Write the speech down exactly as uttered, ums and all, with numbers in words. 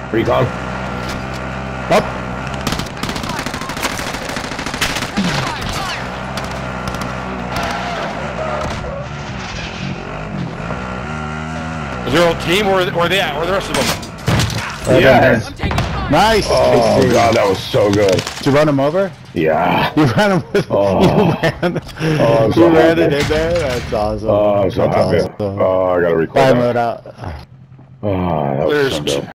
Recon. Up. Is there a team or where are they at? Where are the rest of them? Right Yes. Nice. Oh god, that was so good. Did you run him over? Yeah. You ran him. With, Oh. You ran. Oh, I'm so you ran happy. it in there. That's awesome. Oh, I'm so That's happy. awesome. Oh, I gotta record Fire that. mode out. Oh, that was There's so good.